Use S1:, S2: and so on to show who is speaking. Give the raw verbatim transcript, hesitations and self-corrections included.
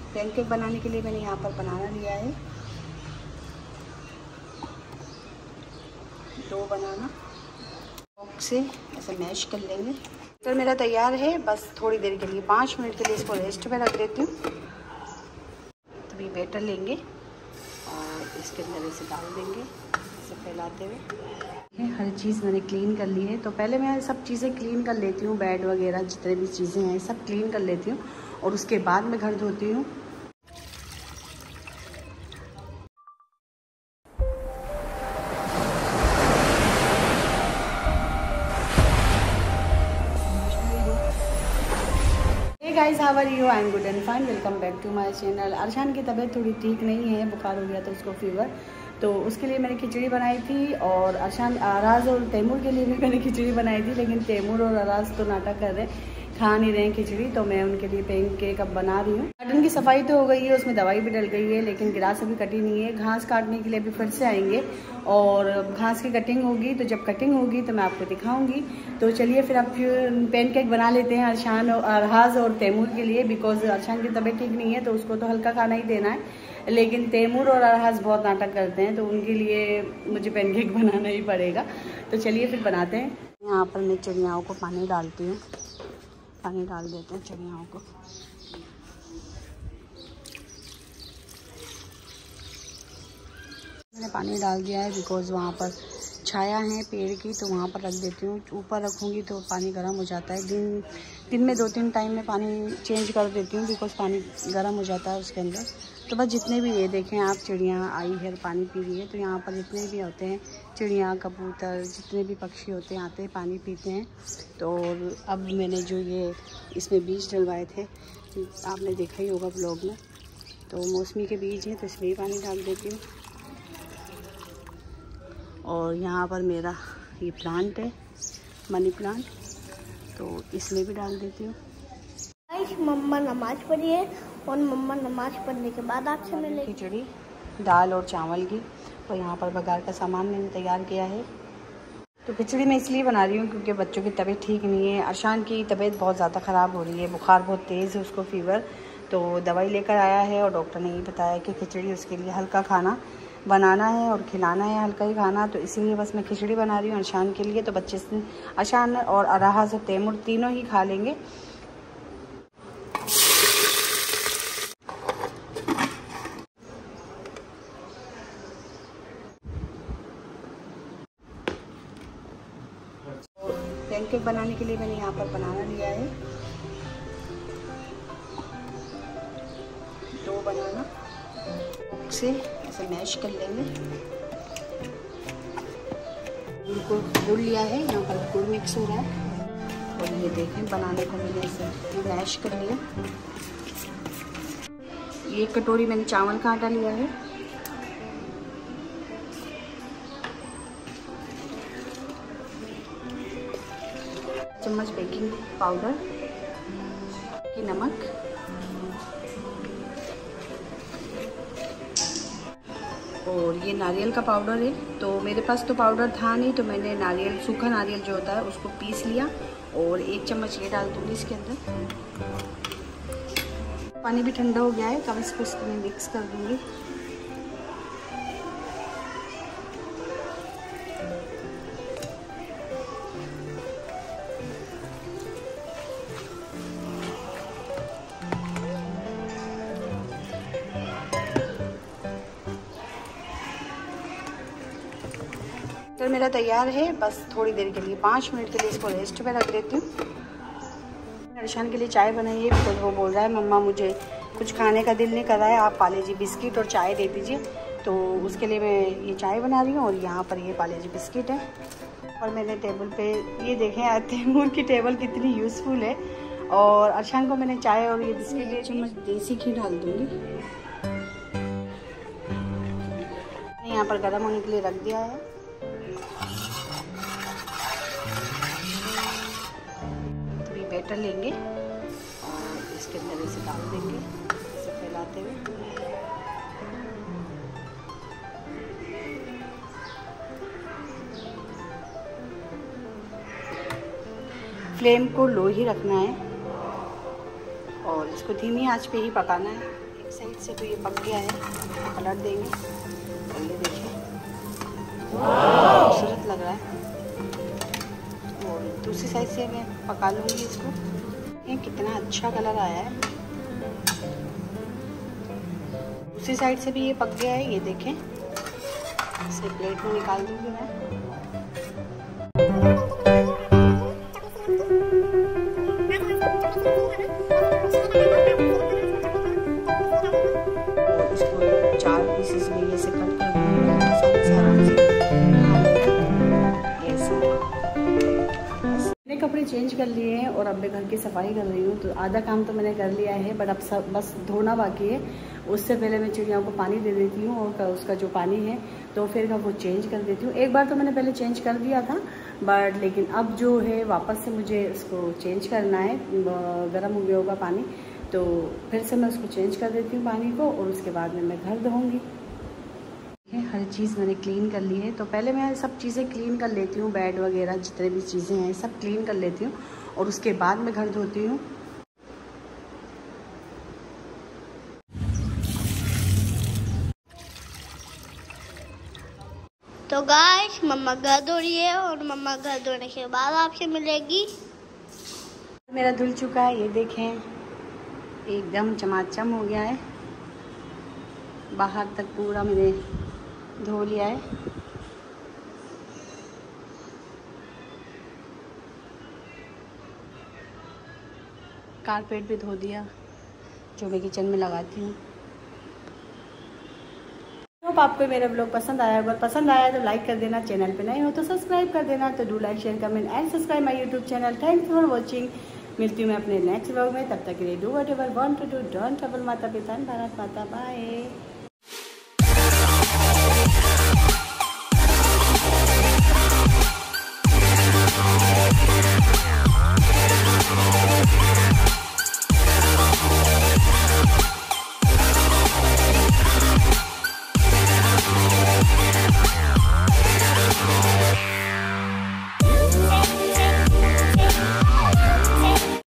S1: Pancake बनाने के लिए मैंने यहाँ पर बनाना लिया है, दो बनाना फॉर्क से ऐसे मैश कर लेंगे। तो मेरा तैयार है, बस थोड़ी देर के लिए पाँच मिनट के लिए इसको रेस्ट पे रख देती हूँ। तभी बैटर लेंगे और इसके अंदर इसे डाल देंगे, इसे फैलाते हुए। हर चीज़ मैंने क्लीन कर ली है, तो पहले मैं सब चीज़ें क्लीन कर लेती हूँ, बेड वगैरह जितने भी चीज़ें हैं सब क्लीन कर लेती हूँ और उसके बाद मैं घर धोती हूँ। Guys, how are you? I am good and fine. Welcome back to my channel. Arshan की तबीयत थोड़ी ठीक नहीं है, बुखार हो गया था उसको, फीवर, तो उसके लिए मैंने खिचड़ी बनाई थी। और अर्शान, अराज और तैमूर के लिए भी मैंने खिचड़ी बनाई थी, लेकिन तैमूर और अराज तो नाटक कर रहे, खा नहीं रहे हैं खिचड़ी, तो मैं उनके लिए पैनकेक अब बना रही हूँ। गार्डन की सफाई तो हो गई है, उसमें दवाई भी डल गई है, लेकिन ग्रास अभी कटी नहीं है। घास काटने के लिए अभी फिर से आएंगे और घास की कटिंग होगी, तो जब कटिंग होगी तो मैं आपको दिखाऊंगी। तो चलिए फिर अब पैनकेक बना लेते हैं अर्शान और अरहाज और तैमूर के लिए, बिकॉज अर्शान की तबीयत ठीक नहीं है तो उसको तो हल्का खाना ही देना है, लेकिन तैमूर और अरहाज बहुत नाटक करते हैं, तो उनके लिए मुझे पैनकेक बनाना ही पड़ेगा। तो चलिए फिर बनाते हैं। यहाँ पर मैं चिड़ियाओं को पानी डालती हूँ, पानी डाल देते हैं चिड़ियाओं को। मैंने पानी डाल दिया है, बिकॉज़ वहाँ पर छाया है पेड़ की, तो वहाँ पर रख देती हूँ। ऊपर रखूँगी तो पानी गर्म हो जाता है। दिन दिन में दो तीन टाइम में पानी चेंज कर देती हूँ, बिकॉज़ पानी गर्म हो जाता है उसके अंदर। तो बस जितने भी, ये देखें आप, चिड़ियाँ आई है पानी पी रही है, तो यहाँ पर जितने भी होते हैं चिड़ियाँ, कबूतर, जितने भी पक्षी होते हैं आते हैं पानी पीते हैं। तो अब मैंने जो ये इसमें बीज डलवाए थे, आपने देखा ही होगा ब्लॉग में, तो मौसमी के बीज हैं, तो इसमें भी पानी डाल देती हूँ। और यहाँ पर मेरा ये प्लांट है, मनी प्लांट, तो इसमें भी डाल देती हूँ।
S2: मम्मा नमाज पढ़ी है और मम्मा नमाज पढ़ने के बाद आपसे मिले।
S1: खिचड़ी, दाल और चावल की, तो यहाँ पर बघार का सामान मैंने तैयार किया है। तो खिचड़ी मैं इसलिए बना रही हूँ क्योंकि बच्चों की तबीयत ठीक नहीं है। अर्शान की तबीयत बहुत ज़्यादा ख़राब हो रही है, बुखार बहुत तेज़ है उसको, फीवर, तो दवाई लेकर आया है और डॉक्टर ने ये बताया कि खिचड़ी उसके लिए हल्का खाना बनाना है और खिलाना है, हल्का ही खाना, तो इसीलिए बस मैं खिचड़ी बना रही हूँ अर्शान के लिए। तो बच्चे, अर्शान और अरहाज और तैमूर तीनों ही खा लेंगे। पैनकेक बनाने के लिए मैंने यहाँ पर बनाना लिया है, दो बनाना से ऐसे मैश कर लेंगे। गुड़ गुड़ लिया है, यहाँ पर गुड़ मिक्स हो रहा है, और ये देखें बनाने को मैंने ऐसे मैश कर लिया। ये एक कटोरी मैंने चावल का आटा लिया है, चम्मच बेकिंग पाउडर की नमक, और ये नारियल का पाउडर है। तो मेरे पास तो पाउडर था नहीं, तो मैंने नारियल, सूखा नारियल जो होता है उसको पीस लिया, और एक चम्मच ये डाल दूँगी इसके अंदर। पानी भी ठंडा हो गया है, तब इसको इसमें मिक्स कर दूँगी। तो मेरा तैयार है, बस थोड़ी देर के लिए पाँच मिनट के लिए इसको रेस्ट पे रख देती हूँ। अर्शान के लिए चाय बनाई है, बिकॉज वो बोल रहा है मम्मा मुझे कुछ खाने का दिल नहीं कर रहा है, आप पार्ले-जी बिस्किट और चाय दे दीजिए। तो उसके लिए मैं ये चाय बना रही हूँ, और यहाँ पर ये पार्ले-जी बिस्किट है। और मैंने टेबल पे, ये देखें तैमूर की टेबल कितनी यूज़फुल है। और अर्शान को मैंने चाय और ये बिस्किट दे, चम्मच देसी घी डाल दूँगी। यहाँ पर गर्म होने के लिए रख दिया है। थोड़ी बैटर लेंगे और इसके अंदर इसे डाल देंगे, इसे फैलाते हुए। फ्लेम को लो ही रखना है और इसको धीमी आंच पे ही पकाना है। एक साइड से तो ये पक गया है, पलट देंगे और ये देखिए खूबसूरत लग रहा है। और दूसरी साइड से मैं पका लूँगी इसको। ये कितना अच्छा कलर आया है। दूसरी साइड से भी ये पक गया है, ये देखें। इसे प्लेट में निकाल दूँगी मैं। चार पीसेस में ये से कट कर दूँगी। मैंने कपड़े चेंज कर लिए हैं और अब मैं घर की सफाई कर रही हूँ। तो आधा काम तो मैंने कर लिया है, बट अब सब बस धोना बाकी है। उससे पहले मैं चिड़ियाओं को पानी दे देती हूँ और उसका जो पानी है तो फिर वो चेंज कर देती हूँ। एक बार तो मैंने पहले चेंज कर दिया था, बट लेकिन अब जो है वापस से मुझे उसको चेंज करना है। गर्म हो गया होगा पानी, तो फिर से मैं उसको चेंज कर देती हूँ पानी को, और उसके बाद में मैं घर धोऊंगी। हर चीज़ मैंने क्लीन कर ली है। तो पहले मैं सब चीज़ें क्लीन कर लेती हूँ, बेड वगैरह जितने भी चीज़ें हैं सब क्लीन कर लेती हूँ और उसके बाद मैं घर धोती हूँ।
S2: तो गाइस मम्मा घर धो रही है और मम्मा घर धोने के बाद आपसे मिलेगी।
S1: मेरा धुल चुका है, ये देखें एकदम चमाचम हो गया है। बाहर तक पूरा मैंने धो लिया है। कारपेट भी धो दिया जो मैं किचन में लगाती हूँ। होप आपको मेरा ब्लॉग पसंद आया। अगर पसंद आया तो लाइक कर देना, चैनल पे नए हो तो सब्सक्राइब कर देना। तो do like share comment and subscribe my YouTube channel. Thanks for watching. मिलती हूँ मैं अपने नेक्स्ट ब्लॉग में। तब तक के लिए do whatever want to do, don't trouble माता पिता भारत माता। बाय।